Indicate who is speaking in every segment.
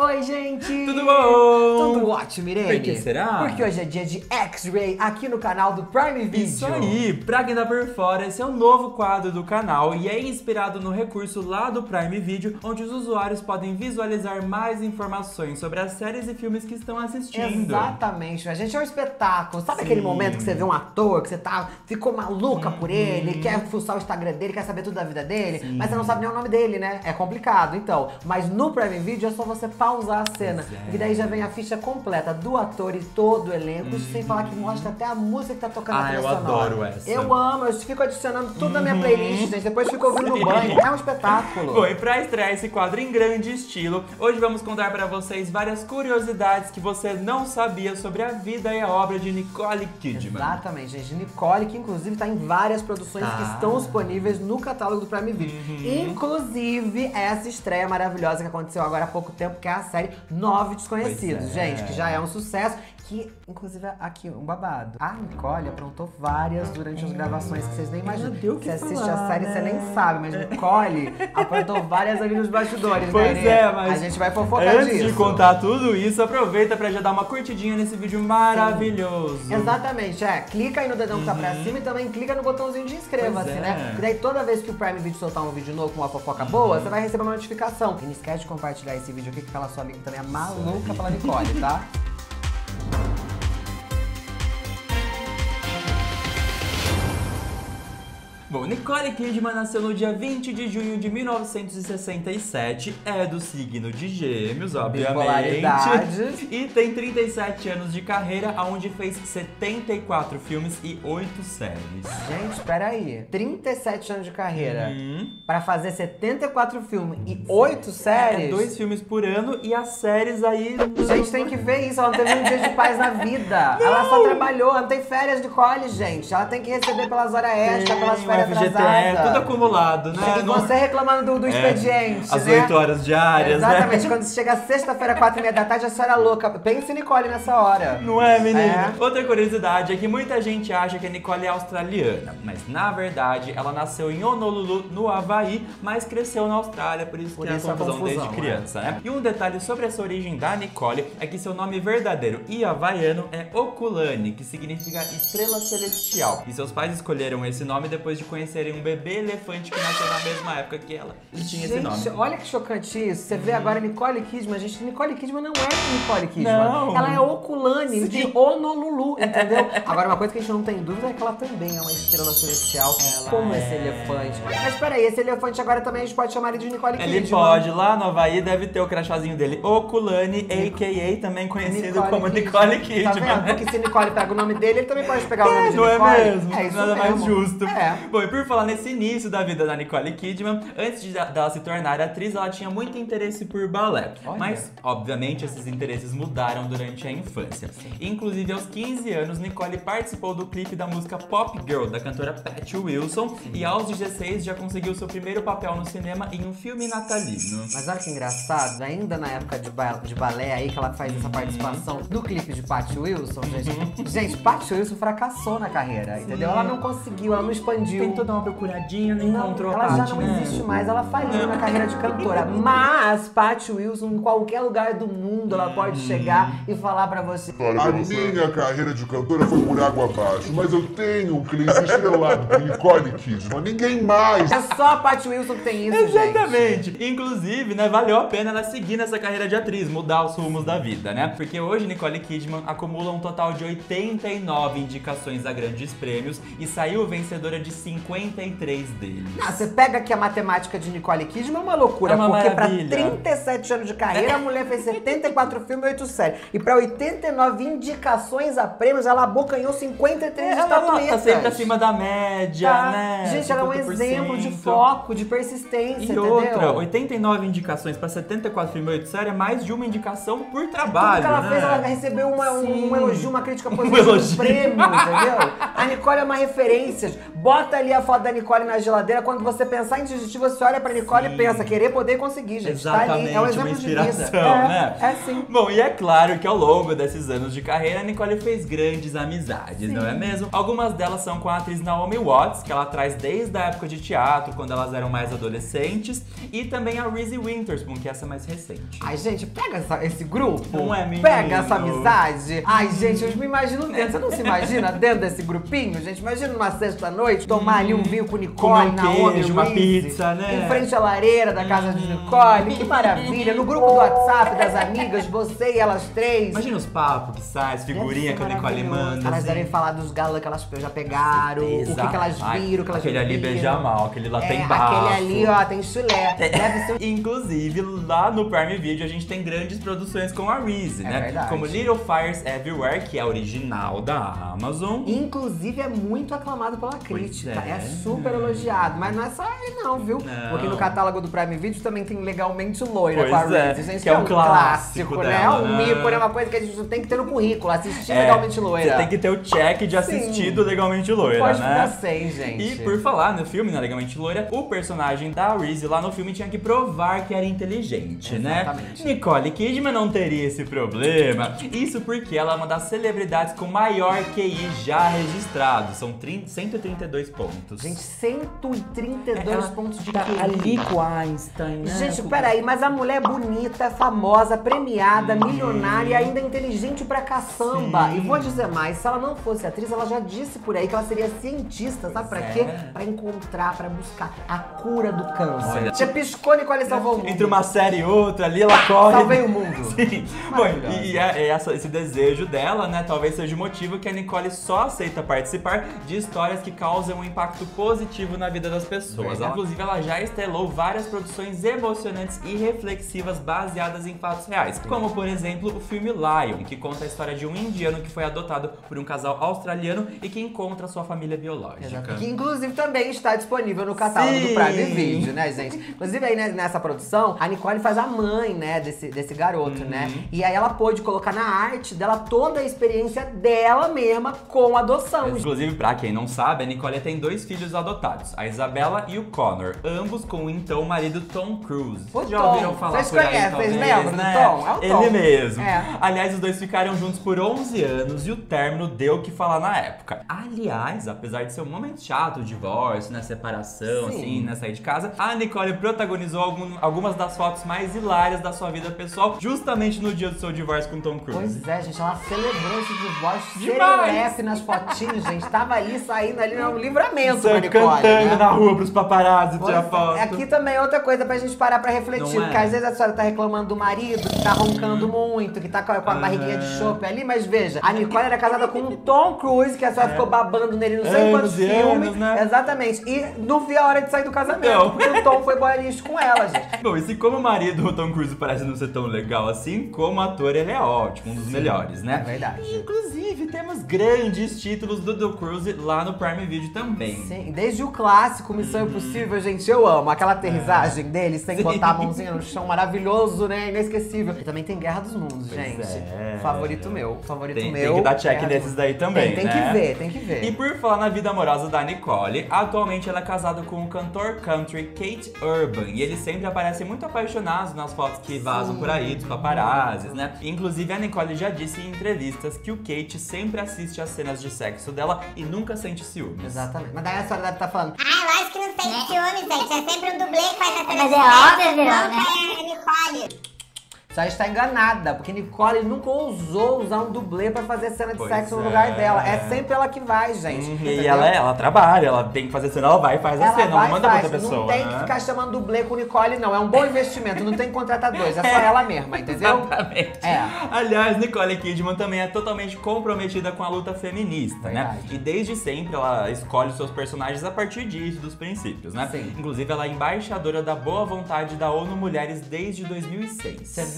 Speaker 1: Oi, gente!
Speaker 2: Tudo bom?
Speaker 1: Tudo ótimo, Irene?
Speaker 2: Por que será?
Speaker 1: Porque hoje é dia de X-Ray aqui no canal do Prime Video.
Speaker 2: Isso aí! Pra quem tá por fora, esse é um novo quadro do canal e é inspirado no recurso lá do Prime Video, onde os usuários podem visualizar mais informações sobre as séries e filmes que estão assistindo.
Speaker 1: Exatamente, a gente é um espetáculo. Sabe
Speaker 2: Sim.
Speaker 1: aquele momento que você vê um ator, que você ficou maluca por ele, quer fuçar o Instagram dele, quer saber tudo da vida dele, mas você não sabe nem o nome dele, né? É complicado, então. Mas no Prime Video é só você pausar a cena, porque daí já vem a ficha completa do ator e todo o elenco, sem falar que mostra até a música que tá tocando na trilha sonora.
Speaker 2: Eu adoro essa.
Speaker 1: Eu amo, eu fico adicionando tudo na minha playlist, gente. Depois fico ouvindo no banho. É um espetáculo.
Speaker 2: Bom, e pra estrear esse quadro em grande estilo, hoje vamos contar pra vocês várias curiosidades que você não sabia sobre a vida e a obra de Nicole Kidman.
Speaker 1: Exatamente, gente. Nicole, que inclusive tá em várias produções que estão disponíveis no catálogo do Prime Video. Inclusive, essa estreia maravilhosa que aconteceu agora há pouco tempo, que é a série Nove Desconhecidos, gente, que já é um sucesso. Que, inclusive, aqui, um babado. A Nicole aprontou várias durante as gravações que vocês nem imaginam. Você assiste a série e você nem sabe, mas Nicole aprontou várias ali nos bastidores,
Speaker 2: pois
Speaker 1: né?
Speaker 2: É, mas
Speaker 1: a gente vai fofocar
Speaker 2: antes
Speaker 1: disso.
Speaker 2: de contar tudo isso, aproveita pra já dar uma curtidinha nesse vídeo maravilhoso.
Speaker 1: Exatamente, clica aí no dedão que tá pra cima e também clica no botãozinho de inscreva-se, né? Porque daí toda vez que o Prime Video soltar um vídeo novo com uma fofoca boa, você vai receber uma notificação. E não esquece de compartilhar esse vídeo aqui, que aquela sua amiga também é maluca pela Nicole, tá?
Speaker 2: Bom, Nicole Kidman nasceu no dia 20 de junho de 1967, é do signo de Gêmeos, obviamente.
Speaker 1: Bipolaridade.
Speaker 2: E tem 37 anos de carreira, onde fez 74 filmes e 8 séries.
Speaker 1: Gente, peraí. 37 anos de carreira pra fazer 74 filmes e 8 séries?
Speaker 2: 2 filmes por ano e as séries aí...
Speaker 1: Gente, tem que ver isso. Ela não teve um dia de paz na vida.
Speaker 2: Não.
Speaker 1: Ela só trabalhou. Ela não tem férias de Nicole, gente. Ela tem que receber pelas horas extras, pelas férias atrasadas.
Speaker 2: Tudo acumulado, né?
Speaker 1: E você reclamando do expediente,
Speaker 2: as
Speaker 1: né?
Speaker 2: 8 horas diárias,
Speaker 1: exatamente.
Speaker 2: né?
Speaker 1: Quando chega sexta-feira, 4h30 da tarde, a senhora é louca. Pense em Nicole nessa hora.
Speaker 2: Não é, menina? Outra curiosidade é que muita gente acha que a Nicole é australiana, mas na verdade ela nasceu em Honolulu, no Havaí, mas cresceu na Austrália, por isso que é a confusão desde criança, né? E um detalhe sobre essa origem da Nicole é que seu nome verdadeiro e havaiano é Okulani, que significa estrela celestial. E seus pais escolheram esse nome depois de conhecerem um bebê elefante que nasceu na mesma época que ela e tinha esse nome.
Speaker 1: Olha que chocante isso. Você vê agora Nicole Kidman, gente. Nicole Kidman não é Nicole Kidman.
Speaker 2: Não.
Speaker 1: Ela é Okulani, de Honolulu, entendeu? Agora, uma coisa que a gente não tem dúvida é que ela também é uma estrela celestial, como esse elefante. Mas peraí, esse elefante agora também a gente pode chamar ele de Nicole Kidman.
Speaker 2: Ele pode, lá no Havaí deve ter o crachazinho dele, Okulani, a.k.a. também conhecido como Nicole Kidman.
Speaker 1: Tá vendo? Porque se Nicole pega o nome dele, ele também pode pegar o nome de
Speaker 2: não
Speaker 1: Nicole.
Speaker 2: É mesmo?
Speaker 1: É isso
Speaker 2: Nada
Speaker 1: mesmo.
Speaker 2: mais justo.
Speaker 1: É.
Speaker 2: Bom, e por falar nesse início da vida da Nicole Kidman, antes dela se tornar atriz, ela tinha muito interesse por balé.
Speaker 1: Olha.
Speaker 2: Mas, obviamente, esses interesses mudaram durante a infância. Inclusive, aos 15 anos, Nicole participou do clipe da música Pop Girl, da cantora Patty Wilson, e aos 16 já conseguiu seu primeiro papel no cinema em um filme natalino.
Speaker 1: Mas olha que engraçado, ainda na época de balé aí, que ela faz essa participação no clipe de Patty Wilson, gente. Gente, Patty Wilson fracassou na carreira, entendeu? Ela não conseguiu, ela não expandiu.
Speaker 2: Tentou dar uma procuradinha, não encontrou a
Speaker 1: ela
Speaker 2: Patty,
Speaker 1: já não
Speaker 2: né?
Speaker 1: existe mais, ela faliu na carreira de cantora. Mas Patty Wilson, em qualquer lugar do mundo, ela pode chegar e falar pra você.
Speaker 3: A minha carreira de cantora foi por água abaixo, mas eu tenho um clipe estrelado com Nicole Kidman, ninguém mais.
Speaker 1: É só a Patty Wilson que tem isso,
Speaker 2: Exatamente.
Speaker 1: gente.
Speaker 2: Inclusive, né, valeu a pena ela seguir nessa carreira de atriz, mudar os rumos da vida, né? Porque hoje Nicole Kidman acumula um total de 89 indicações a grandes prêmios e saiu vencedora de 53 deles.
Speaker 1: Você pega aqui a matemática de Nicole Kidman, é uma loucura,
Speaker 2: É uma
Speaker 1: porque
Speaker 2: maravilha.
Speaker 1: pra 37 anos de carreira, a mulher fez 74 filmes e 8 séries. E pra 89 indicações a prêmios, ela abocanhou 53
Speaker 2: Ela
Speaker 1: estatuetas.
Speaker 2: tá sempre acima da média,
Speaker 1: Tá.
Speaker 2: né?
Speaker 1: Gente, ela é um
Speaker 2: 50%.
Speaker 1: exemplo de foco, de persistência,
Speaker 2: E
Speaker 1: entendeu?
Speaker 2: outra, 89 indicações pra 74 filmes e 8 séries é mais de uma indicação por trabalho,
Speaker 1: Tudo que ela
Speaker 2: né?
Speaker 1: fez, ela recebeu um elogio, uma crítica
Speaker 2: Um
Speaker 1: positiva,
Speaker 2: elogio.
Speaker 1: um prêmio, entendeu? A Nicole é uma referência. Bota ali a foto da Nicole na geladeira, quando você pensar em digestivo, você olha pra Nicole e pensa, querer, poder, conseguir, gente.
Speaker 2: Exatamente,
Speaker 1: tá ali, é um exemplo
Speaker 2: uma inspiração,
Speaker 1: de vida.
Speaker 2: né?
Speaker 1: É sim.
Speaker 2: Bom, e é claro que ao longo desses anos de carreira, a Nicole fez grandes amizades, não é mesmo? Algumas delas são com a atriz Naomi Watts, que ela traz desde a época de teatro, quando elas eram mais adolescentes, e também a Reese Witherspoon, que essa é mais recente.
Speaker 1: Ai, gente, pega esse grupo.
Speaker 2: Não é, menino?
Speaker 1: Pega essa amizade. Ai, gente, eu me imagino dentro. Você não se imagina dentro desse grupinho, gente? Imagina numa sexta-noite, tomar ali um vinho com Nicole, Naomi,
Speaker 2: queijo, uma
Speaker 1: Reese,
Speaker 2: pizza, né?
Speaker 1: em frente à lareira da casa de Nicole. Que maravilha. No grupo do WhatsApp das amigas, você e elas três.
Speaker 2: Imagina os papos que saem, as figurinhas que a Nicole manda.
Speaker 1: Elas
Speaker 2: assim.
Speaker 1: devem falar dos galãs que elas já pegaram, o que elas viram, que elas
Speaker 2: Aquele ali
Speaker 1: viram.
Speaker 2: beija mal, aquele lá tem bafo.
Speaker 1: Aquele ali, ó, tem chulé. Deve ser...
Speaker 2: Inclusive, lá no Prime Video, a gente tem grandes produções com a Reese, né?
Speaker 1: Verdade.
Speaker 2: Como Little Fires Everywhere, que é a original da Amazon.
Speaker 1: Inclusive, é muito aclamado pela crítica.
Speaker 2: é.
Speaker 1: É super elogiado. Mas não é só ele não, viu?
Speaker 2: Não.
Speaker 1: Porque no catálogo do Prime Video também tem Legalmente Loira
Speaker 2: Pois
Speaker 1: com a
Speaker 2: é,
Speaker 1: Reese. Gente,
Speaker 2: que é um clássico
Speaker 1: né?
Speaker 2: dela,
Speaker 1: É um
Speaker 2: né?
Speaker 1: mico, é uma coisa que a gente tem que ter no currículo. Assistir Legalmente Loira.
Speaker 2: Você tem que ter o check de assistido Legalmente Loira,
Speaker 1: Pode
Speaker 2: né?
Speaker 1: ficar sem, gente.
Speaker 2: E por falar no filme, né, Legalmente Loira, o personagem da Reese lá no filme tinha que provar que era inteligente,
Speaker 1: Exatamente.
Speaker 2: né? Nicole Kidman não teria esse problema. Isso porque ela é uma das celebridades com maior QI já registrado. São 132 pontos.
Speaker 1: Gente, 132 pontos de
Speaker 2: tá
Speaker 1: QI.
Speaker 2: ali com Einstein, né?
Speaker 1: Gente, peraí, mas a mulher é bonita, famosa, premiada, milionária e ainda inteligente pra caçamba.
Speaker 2: Sim.
Speaker 1: E vou dizer mais, se ela não fosse atriz, ela já disse por aí que ela seria cientista, sabe pra quê? Pra encontrar, pra buscar a cura do câncer.
Speaker 2: Olha.
Speaker 1: Você piscou, Nicole, salvou o mundo.
Speaker 2: Entre uma série e outra, ali ela corre.
Speaker 1: Salvei o mundo.
Speaker 2: Sim. Bom, e esse desejo dela, né, talvez seja o motivo que a Nicole só aceita participar de histórias que causam um impacto positivo na vida das pessoas. Inclusive, ela já estrelou várias produções emocionantes e reflexivas baseadas em fatos reais. Como, por exemplo, o filme Lion, que conta a história de um indiano que foi adotado por um casal australiano e que encontra sua família biológica.
Speaker 1: Que inclusive também está disponível no catálogo do Prime Video, né, gente? Inclusive aí, né, nessa produção, a Nicole faz a mãe, né, desse garoto, né? E aí ela pôde colocar na arte dela toda a experiência dela mesma com a adoção.
Speaker 2: Inclusive, pra quem não sabe, a Nicole tem 2 filhos adotados, a Isabella e o Connor, ambos com o então marido Tom Cruise.
Speaker 1: O
Speaker 2: Já
Speaker 1: Tom.
Speaker 2: ouviram falar
Speaker 1: Vocês
Speaker 2: por aí,
Speaker 1: conhecem,
Speaker 2: talvez,
Speaker 1: vocês lembram do
Speaker 2: né?
Speaker 1: Tom? É o Tom.
Speaker 2: Ele mesmo.
Speaker 1: É.
Speaker 2: Aliás, os dois ficaram juntos por 11 anos e o término deu o que falar na época. Aliás, apesar de ser um momento chato, o divórcio, né, separação,
Speaker 1: Sim.
Speaker 2: assim, né, sair de casa, a Nicole protagonizou algumas das fotos mais hilárias da sua vida pessoal, justamente no dia do seu divórcio com Tom Cruise.
Speaker 1: Pois é, gente, ela celebrou esse divórcio
Speaker 2: Demais.
Speaker 1: serelepe nas fotinhas, gente. Tava ali, saindo ali, no livramento
Speaker 2: Você
Speaker 1: pra Nicole,
Speaker 2: cantando
Speaker 1: né?
Speaker 2: na rua pros paparazzi
Speaker 1: Pois
Speaker 2: tirar
Speaker 1: é.
Speaker 2: foto.
Speaker 1: Aqui também é outra coisa pra gente parar pra refletir.
Speaker 2: Não é?
Speaker 1: Porque às vezes a senhora tá reclamando do marido, que tá roncando muito, que tá com a barriguinha de chope ali. Mas veja, a Nicole era casada com o Tom Cruise, que a senhora ficou babando nele não sei quantos
Speaker 2: Anos e
Speaker 1: filmes.
Speaker 2: anos, né?
Speaker 1: Exatamente. E não via a hora de sair do casamento,
Speaker 2: Não.
Speaker 1: porque o Tom foi boiarista com ela, gente.
Speaker 2: Bom, e se como marido o Tom Cruise parece não ser tão legal assim, como ator ele é ótimo, um dos melhores, né?
Speaker 1: É verdade.
Speaker 2: E, inclusive, temos grandes títulos do Tom Cruise lá no Prime Video também.
Speaker 1: Sim, desde o clássico Missão Impossível, gente, eu amo. Aquela aterrissagem dele, sem botar a mãozinha no chão, maravilhoso, né? Inesquecível. E também tem Guerra dos Mundos,
Speaker 2: Pois
Speaker 1: gente.
Speaker 2: é.
Speaker 1: Favorito meu. Favorito
Speaker 2: Tem
Speaker 1: meu.
Speaker 2: que dar check
Speaker 1: Guerra
Speaker 2: nesses
Speaker 1: dos
Speaker 2: daí também,
Speaker 1: Tem
Speaker 2: né?
Speaker 1: que ver, tem que ver.
Speaker 2: E por falar na vida amorosa da Nicole, atualmente ela é casada com o cantor country Kate Urban. E eles sempre aparecem muito apaixonados nas fotos que vazam por aí, dos paparazzis, né? Inclusive, a Nicole já disse em entrevistas que o Kate sempre assiste às cenas de sexo dela e nunca sente ciúmes.
Speaker 1: Exatamente. Mas daí a senhora deve estar falando,
Speaker 4: Lógico que não tem ciúmes, gente. É sempre um dublê que faz a cena
Speaker 5: Mas
Speaker 4: de
Speaker 5: é
Speaker 4: sexo,
Speaker 5: óbvio, Verão,
Speaker 4: não
Speaker 5: né?
Speaker 4: é a Nicole.
Speaker 1: já está enganada, porque Nicole nunca ousou usar um dublê pra fazer cena de
Speaker 2: Pois
Speaker 1: sexo no
Speaker 2: é.
Speaker 1: lugar dela. É sempre ela que vai, gente.
Speaker 2: E
Speaker 1: entendeu?
Speaker 2: ela trabalha, ela tem que fazer cena, ela vai e faz a
Speaker 1: Ela
Speaker 2: cena,
Speaker 1: vai
Speaker 2: não
Speaker 1: e
Speaker 2: manda pra
Speaker 1: faz.
Speaker 2: outra pessoa.
Speaker 1: Não tem
Speaker 2: né?
Speaker 1: que ficar chamando dublê com Nicole, não. É um bom investimento, não tem que contratar dois. É só ela mesma, entendeu?
Speaker 2: Exatamente.
Speaker 1: É.
Speaker 2: Aliás, Nicole Kidman também é totalmente comprometida com a luta feminista, né?
Speaker 1: Verdade.
Speaker 2: E desde sempre ela escolhe seus personagens a partir disso, dos princípios, né?
Speaker 1: Sim.
Speaker 2: Inclusive, ela é embaixadora da boa vontade da ONU Mulheres desde 2006.
Speaker 1: Você vê?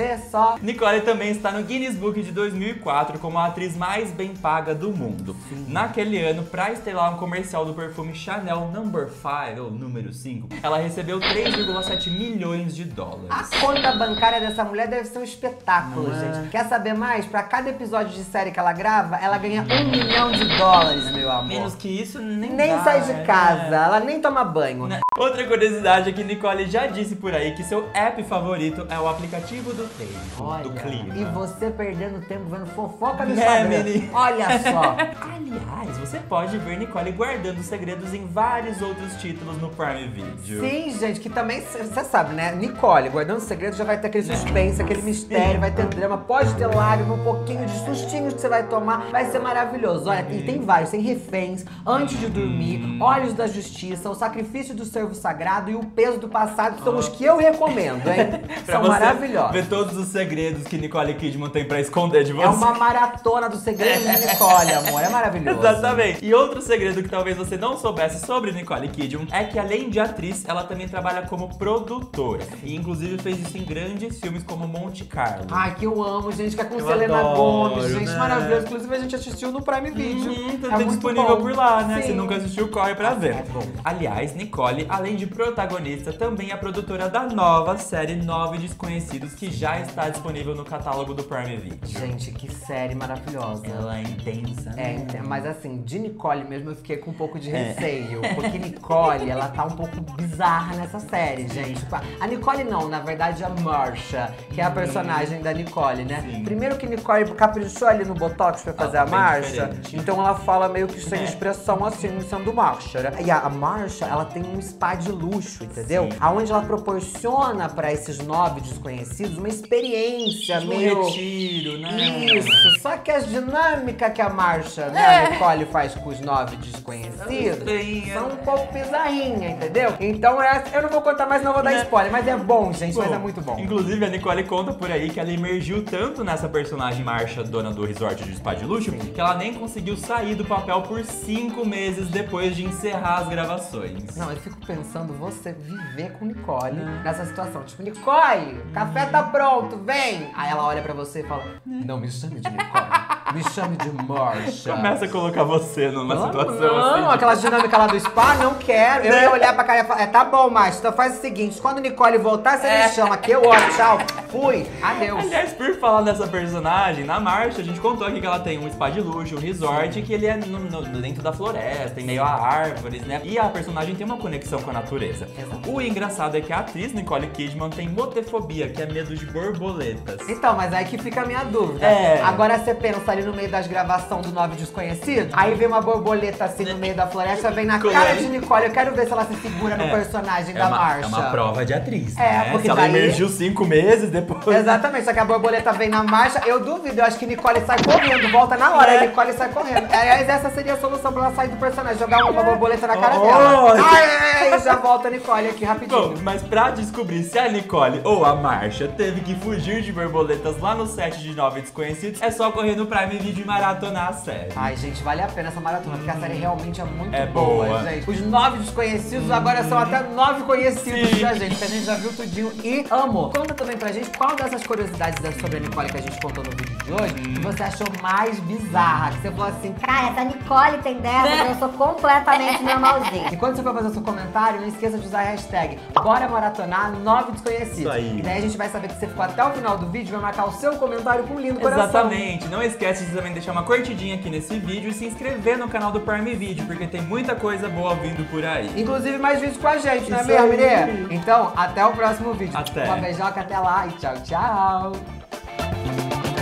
Speaker 1: vê só.
Speaker 2: Nicole também está no Guinness Book de 2004 como a atriz mais bem paga do mundo. Sim. Naquele ano, pra estelar um comercial do perfume Chanel No. 5, ou número 5, ela recebeu 3,7 milhões de dólares.
Speaker 1: A conta bancária dessa mulher deve ser um espetáculo, gente. Quer saber mais? Pra cada episódio de série que ela grava, ela ganha $1 milhão, meu amor.
Speaker 2: Menos que isso, nem dá,
Speaker 1: sai de casa, ela nem toma banho.
Speaker 2: Outra curiosidade é que Nicole já disse por aí que seu app favorito é o aplicativo do tempo, do clima.
Speaker 1: E você perdendo tempo vendo fofoca no Instagram. Olha só.
Speaker 2: Aliás, você pode ver Nicole guardando segredos em vários outros títulos no Prime Video.
Speaker 1: Sim, gente, que também, você sabe, né? Nicole guardando segredos já vai ter aquele suspense, aquele mistério, vai ter drama, pode ter lágrima, um pouquinho de sustinhos que você vai tomar, vai ser maravilhoso. Olha, e tem vários, tem Reféns, Antes de Dormir, Olhos da Justiça, O Sacrifício do Servo Sagrado e O Peso do Passado, são os que eu recomendo, hein? São maravilhosos.
Speaker 2: Ver todos os segredos que Nicole Kidman tem pra esconder de você.
Speaker 1: É uma maratona dos segredos de Nicole, amor, é maravilhoso.
Speaker 2: Exatamente. E outro segredo que talvez você não soubesse sobre Nicole Kidman é que, além de atriz, ela também trabalha como produtora. E inclusive fez isso em grandes filmes como Monte Carlo.
Speaker 1: Ai, que eu amo, gente, que é com Selena Gomez, gente, né? Maravilhoso. Inclusive a gente assistiu no Prime Video.
Speaker 2: Tá disponível por lá, né?
Speaker 1: Sim.
Speaker 2: Se nunca assistiu, corre pra ver.
Speaker 1: É bom.
Speaker 2: Aliás, Nicole, além de protagonista, também é produtora da nova série 9 Desconhecidos, que já está disponível no catálogo do Prime Video.
Speaker 1: Gente, que série maravilhosa.
Speaker 2: Ela é intensa, né?
Speaker 1: Mas assim, de Nicole mesmo eu fiquei com um pouco de receio. Porque Nicole, ela tá um pouco bizarra nessa série, gente. A Nicole não, na verdade a Marsha, que é a personagem da Nicole, né?
Speaker 2: Sim.
Speaker 1: Primeiro que Nicole caprichou ali no Botox pra fazer a Marsha, então ela fala meio que sem expressão assim, sendo Marsha, né? E a Marsha, ela tem um spa de luxo, entendeu?
Speaker 2: Sim.
Speaker 1: Aonde ela proporciona pra esses 9 desconhecidos uma experiência
Speaker 2: Um
Speaker 1: meio...
Speaker 2: retiro, né?
Speaker 1: Isso, só que as dinâmicas que a Marsha, né, a Nicole faz com os 9 desconhecidos são um pouco bizarrinha, entendeu? Então eu não vou contar mais, não vou dar spoiler, mas é bom, gente, mas é muito bom.
Speaker 2: Inclusive, a Nicole conta por aí que ela emergiu tanto nessa personagem Marsha, dona do resort de spa de luxo, que ela nem conseguiu sair do papel por 5 meses depois de encerrar as gravações.
Speaker 1: Não, eu fico pensando você viver com Nicole nessa situação. Tipo, Nicole, café tá pronto, vem! Aí ela olha pra você e fala, não me chame de Nicole, me chame de Marsha.
Speaker 2: Começa a colocar você numa situação
Speaker 1: não,
Speaker 2: assim.
Speaker 1: aquela dinâmica lá do spa, não quero. Eu ia olhar pra cara e falar, tá bom, Marsha, então faz o seguinte, quando Nicole voltar, você me chama aqui, eu olho, tchau, fui, adeus.
Speaker 2: Aliás, por falar dessa personagem, na Marsha, a gente contou aqui que ela tem um spa de luxo, um resort, que ele é dentro da floresta, em meio a árvores, né? E a personagem tem uma conexão com a natureza.
Speaker 1: Exato.
Speaker 2: O engraçado é que a atriz Nicole Kidman tem motefobia, que é medo de borboletas.
Speaker 1: Então, mas aí que fica a minha dúvida.
Speaker 2: É.
Speaker 1: Agora você pensa ali no meio das gravações do 9 Desconhecidos, aí vem uma borboleta assim no meio da floresta, vem na cara de Nicole. Eu quero ver se ela se segura no personagem da Marsha.
Speaker 2: É uma prova de atriz,
Speaker 1: É,
Speaker 2: né?
Speaker 1: porque
Speaker 2: Se ela
Speaker 1: daí-
Speaker 2: emergiu 5 meses depois.
Speaker 1: Exatamente, só que a borboleta vem na marcha, eu duvido, eu acho que Nicole sai correndo, volta na hora, a Nicole sai correndo. Aliás, essa seria a solução pra ela sair do personagem, jogar uma borboleta na cara dela. Ai, já volta a Nicole aqui rapidinho.
Speaker 2: Bom, mas pra descobrir se a Nicole ou a Marsha teve que fugir de borboletas lá no set de 9 Desconhecidos, é só correr no Prime Video e maratonar a série.
Speaker 1: Ai, gente, vale a pena essa maratona, porque a série realmente é muito
Speaker 2: É
Speaker 1: boa,
Speaker 2: boa.
Speaker 1: gente. Os 9 desconhecidos agora são até 9 conhecidos da gente, que a gente já viu tudinho e amou. Conta também pra gente qual dessas curiosidades sobre a Nicole que a gente contou no vídeo de hoje que você achou mais bizarra, que você falou assim,
Speaker 4: Cara, essa Nicole tem dessa, eu sou completamente normalzinha.
Speaker 1: e quando você for fazer o seu comentário, não esqueça de usar a hashtag Bora Maratonar 9 Desconhecidos.
Speaker 2: Isso aí.
Speaker 1: E daí a gente vai saber que você ficou até o final do vídeo e vai marcar o seu comentário com um lindo coração.
Speaker 2: Exatamente. Não esquece de também deixar uma curtidinha aqui nesse vídeo e se inscrever no canal do Prime Video, porque tem muita coisa boa vindo por aí.
Speaker 1: Inclusive mais vídeos com a gente, não é
Speaker 2: Isso
Speaker 1: mesmo,
Speaker 2: aí.
Speaker 1: Mineiro? Então, até o próximo vídeo.
Speaker 2: Até.
Speaker 1: Uma beijoca, até lá e tchau, tchau.